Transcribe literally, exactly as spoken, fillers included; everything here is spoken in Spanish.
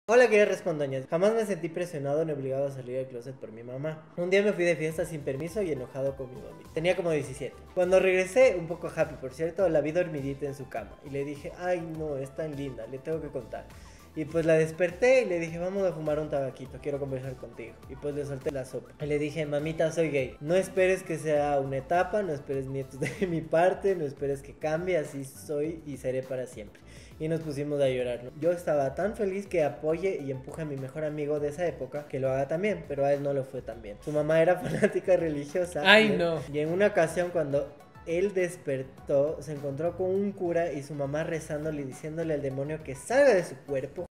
Hola, querida respondoñas. Jamás me sentí presionado ni obligado a salir del closet por mi mamá. Un día me fui de fiesta sin permiso y enojado con mi mami. Tenía como diecisiete. Cuando regresé, un poco happy por cierto, la vi dormidita en su cama. Y le dije, ay no, es tan linda, le tengo que contar. Y pues la desperté y le dije, vamos a fumar un tabaquito, quiero conversar contigo. Y pues le solté la sopa. Y le dije, mamita, soy gay. No esperes que sea una etapa, no esperes nietos de mi parte, no esperes que cambie, así soy y seré para siempre. Y nos pusimos a llorar. Yo estaba tan feliz que apoye y empuje a mi mejor amigo de esa época que lo haga también, pero a él no lo fue tan bien. Su mamá era fanática religiosa. Ay, y, no. y en una ocasión cuando él despertó, se encontró con un cura y su mamá rezándole y diciéndole al demonio que salga de su cuerpo.